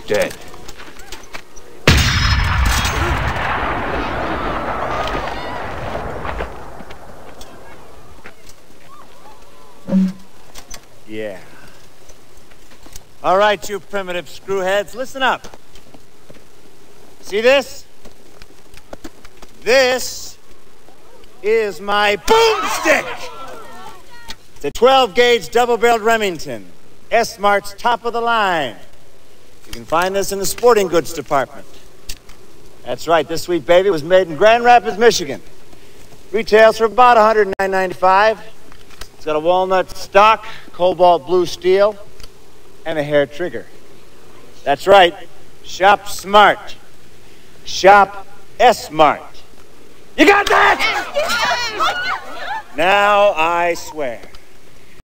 dead. Yeah. All right, you primitive screwheads, listen up. See this? This is my Boomstick! It's a 12-gauge double-barreled Remington. S-Mart's top of the line. You can find this in the sporting goods department. That's right, this sweet baby was made in Grand Rapids, Michigan. Retails for about $109.95. It's got a walnut stock, cobalt blue steel, and a hair trigger. That's right, shop smart. Shop S-Mart. You got that? Now I swear.